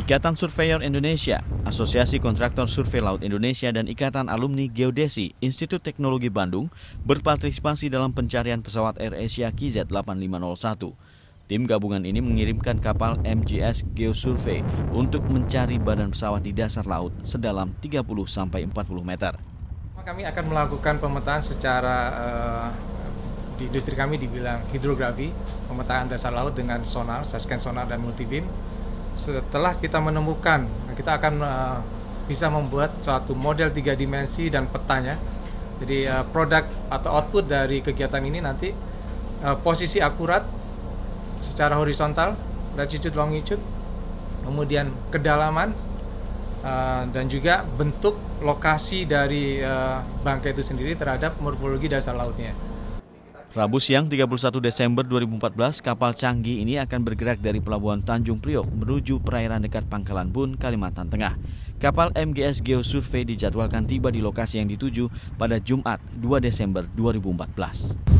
Ikatan Surveyor Indonesia, Asosiasi Kontraktor Survei Laut Indonesia, dan Ikatan Alumni Geodesi Institut Teknologi Bandung berpartisipasi dalam pencarian pesawat AirAsia KZ8501. Tim gabungan ini mengirimkan kapal MGS Geosurvey untuk mencari badan pesawat di dasar laut sedalam 30-40 meter. Kami akan melakukan pemetaan secara di industri kami dibilang hidrografi, pemetaan dasar laut dengan sonar, scan sonar dan multibeam. Setelah kita menemukan, kita akan bisa membuat suatu model 3 dimensi dan petanya. Jadi produk atau output dari kegiatan ini nanti posisi akurat secara horizontal, latitude longitude, kemudian kedalaman, dan juga bentuk lokasi dari bangkai itu sendiri terhadap morfologi dasar lautnya. Rabu siang 31 Desember 2014, kapal canggih ini akan bergerak dari Pelabuhan Tanjung Priok menuju perairan dekat Pangkalan Bun, Kalimantan Tengah. Kapal MGS Geosurvey dijadwalkan tiba di lokasi yang dituju pada Jumat 2 Desember 2014.